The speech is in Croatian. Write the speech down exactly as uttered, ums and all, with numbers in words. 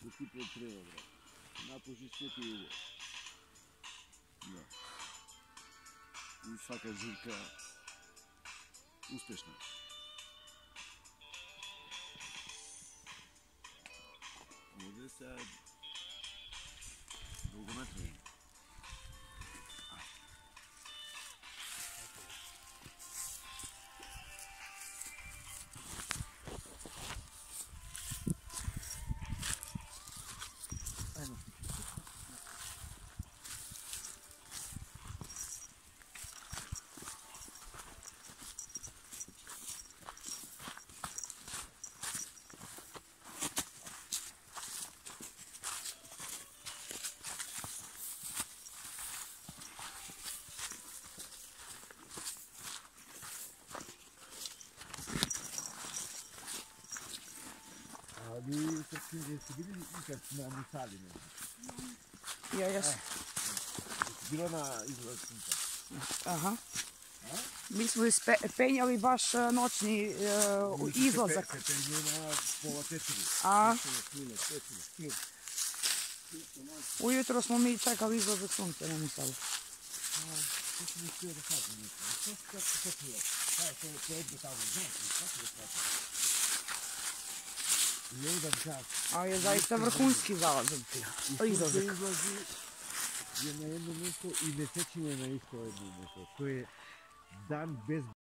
što ti pod treba, brate. Napuši sve ti ide. Da. I svaka žurka uspešna. Ovdje sad dugometno je. A vi srpski jeste bili ikad na Musali? Ja jesam. Bilo na izlazu sunca? Aha. Mi smo penjali baš noćni izlazak. Se penjali na pola četiri. A? Ujutro smo mi čekali izlazak sunca na Musalu. Što sam uspio da kažem nešto? Što se kako se čuje? Kaj je to jedno tamo, znači, kako je to? Jedan čas. A je zaista vrhunski zalazak. Izlazak. Izlazi je na jedno mjesto i mesečin je na isto jedno mjesto. To je dan bez